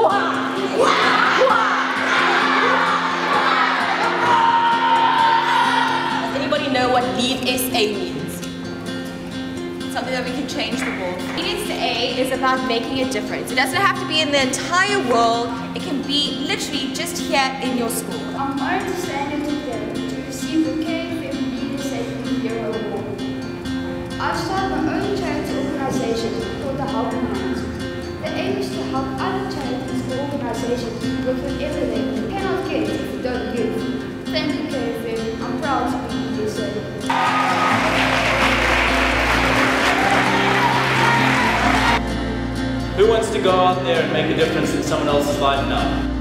Does anybody know what Lead SA means? Something that we can change the world. Lead SA is about making a difference. It doesn't have to be in the entire world. It can be literally just here in your school. I'm honored to stand here today to receive the KFM Lead SA Hero Award. I've started my own charity organisation called the Helping Hands. The aim is to help other charities or organisations with whatever they cannot get if you don't give. Thank you, KFM. I'm proud to be Lead SA. Who wants to go out there and make a difference in someone else's life now?